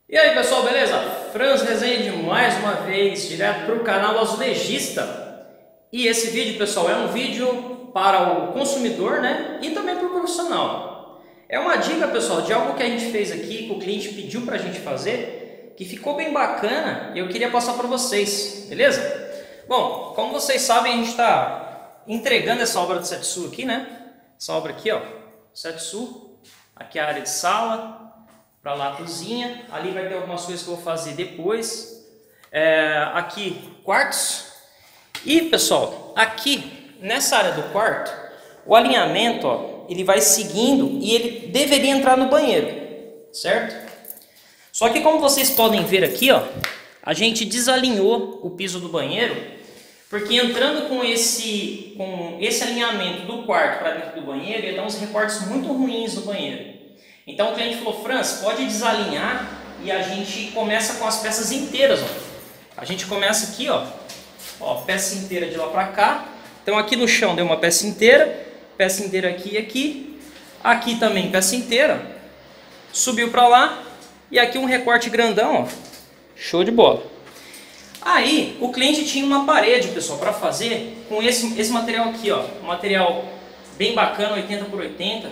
E aí pessoal, beleza? Franz Rezende mais uma vez, direto para o canal do Azulejista. E esse vídeo, pessoal, é um vídeo para o consumidor, né? E também para o profissional. É uma dica, pessoal, de algo que a gente fez aqui, que o cliente pediu para a gente fazer, que ficou bem bacana e eu queria passar para vocês, beleza? Bom, como vocês sabem, a gente está entregando essa obra do Setsu aqui, né? Essa obra aqui, ó, Setsu. Aqui é a área de sala. Para lá a cozinha, ali vai ter algumas coisas que eu vou fazer depois. Aqui quartos. E pessoal, aqui nessa área do quarto, o alinhamento, ó, ele vai seguindo e ele deveria entrar no banheiro, certo? Só que como vocês podem ver aqui, ó, a gente desalinhou o piso do banheiro, porque entrando com esse alinhamento do quarto para dentro do banheiro, ia dar uns recortes muito ruins no banheiro. Então o cliente falou: Franz, pode desalinhar e a gente começa com as peças inteiras. Ó. A gente começa aqui, ó, peça inteira de lá para cá. Então aqui no chão deu uma peça inteira aqui e aqui. Aqui também peça inteira. Subiu para lá e aqui um recorte grandão, ó. Show de bola. Aí o cliente tinha uma parede, pessoal, para fazer com esse material aqui, ó, um material bem bacana, 80 por 80.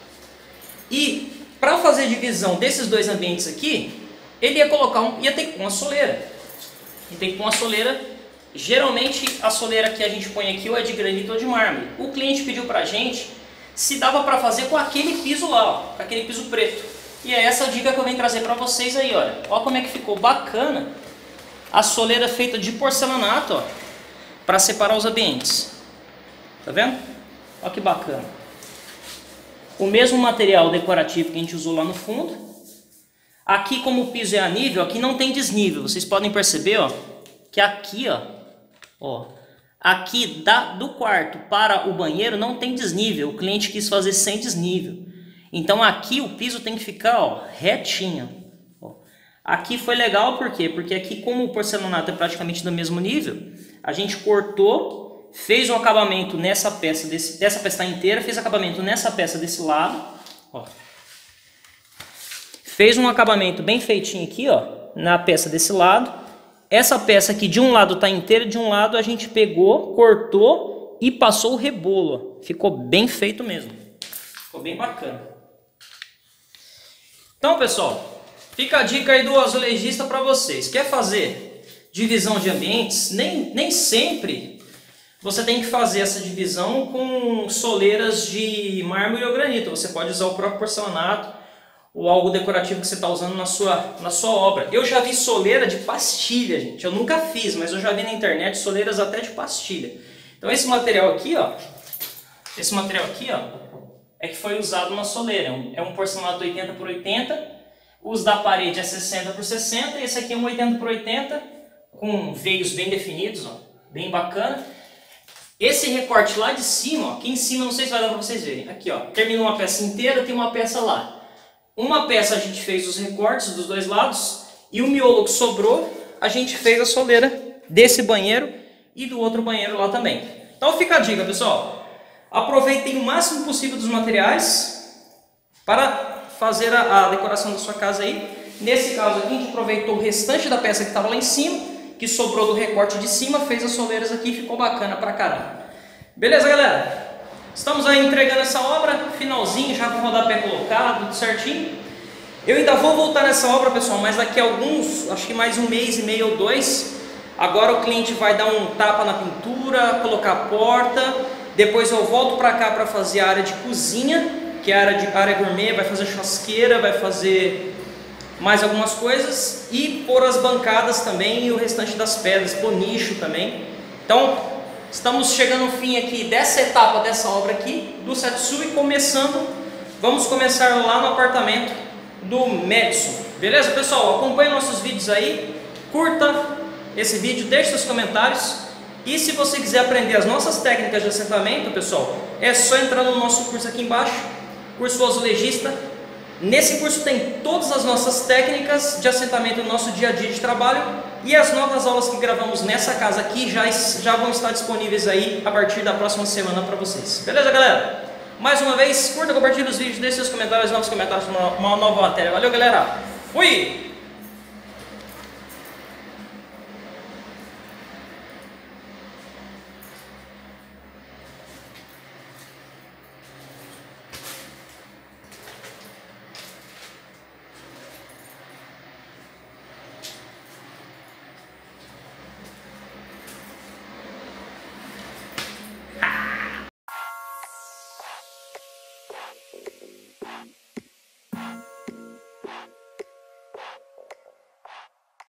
E para fazer a divisão desses dois ambientes aqui, ele ia ter que pôr uma soleira. E tem que pôr uma soleira. Geralmente a soleira que a gente põe aqui ou é de granito ou de mármore. O cliente pediu para a gente se dava para fazer com aquele piso lá, ó, com aquele piso preto. E é essa dica que eu venho trazer para vocês aí, olha. Olha como é que ficou bacana a soleira feita de porcelanato, ó, para separar os ambientes. Tá vendo? Olha que bacana. O mesmo material decorativo que a gente usou lá no fundo. Aqui, como o piso é a nível, aqui não tem desnível. Vocês podem perceber, ó, que aqui, ó, aqui do quarto para o banheiro não tem desnível. O cliente quis fazer sem desnível. Então aqui o piso tem que ficar, ó, retinho. Ó. Aqui foi legal, por quê? Porque aqui, como o porcelanato é praticamente do mesmo nível, a gente cortou, fez um acabamento nessa peça, dessa peça inteira, fez acabamento nessa peça desse lado, ó. Fez um acabamento bem feitinho aqui, ó, na peça desse lado. Essa peça aqui de um lado está inteira, de um lado a gente pegou, cortou e passou o rebolo, ó. Ficou bem feito mesmo, ficou bem bacana. Então, pessoal, fica a dica aí do azulejista para vocês. Quer fazer divisão de ambientes? Nem sempre você tem que fazer essa divisão com soleiras de mármore ou granito. Você pode usar o próprio porcelanato ou algo decorativo que você está usando na sua obra. Eu já vi soleira de pastilha, gente. Eu nunca fiz, mas eu já vi na internet soleiras até de pastilha. Então esse material aqui, ó, é que foi usado na soleira. É um porcelanato 80 por 80. Os da parede é 60 por 60. E esse aqui é um 80 por 80 com veios bem definidos, ó, bem bacana. Esse recorte lá de cima, ó, aqui em cima, não sei se vai dar para vocês verem. Aqui, ó, terminou uma peça inteira, tem uma peça lá. Uma peça a gente fez os recortes dos dois lados e o miolo que sobrou, a gente fez a soleira desse banheiro e do outro banheiro lá também. Então fica a dica, pessoal. Aproveitem o máximo possível dos materiais para fazer a decoração da sua casa aí. Nesse caso aqui, a gente aproveitou o restante da peça que estava lá em cima, que sobrou do recorte de cima, fez as soleiras aqui e ficou bacana pra caramba. Beleza, galera? Estamos aí entregando essa obra, finalzinho, já com o rodapé colocado, tudo certinho. Eu ainda vou voltar nessa obra, pessoal, mas daqui a acho que mais um mês e meio ou dois. Agora o cliente vai dar um tapa na pintura, colocar a porta. Depois eu volto pra cá para fazer a área de cozinha, que é a área gourmet, vai fazer churrasqueira, vai fazer mais algumas coisas e pôr as bancadas também e o restante das pedras, pôr nicho também. Então, estamos chegando ao fim aqui dessa etapa dessa obra aqui, do Setsu, e vamos começar lá no apartamento do Madison. Beleza, pessoal? Acompanhe nossos vídeos aí, curta esse vídeo, deixe seus comentários e se você quiser aprender as nossas técnicas de assentamento, pessoal, é só entrar no nosso curso aqui embaixo, curso Azulejista. Nesse curso tem todas as nossas técnicas de assentamento no nosso dia a dia de trabalho e as novas aulas que gravamos nessa casa aqui já vão estar disponíveis aí a partir da próxima semana para vocês. Beleza, galera? Mais uma vez, curta, compartilhe os vídeos, deixe seus comentários, novos comentários para uma nova matéria. Valeu, galera! Fui!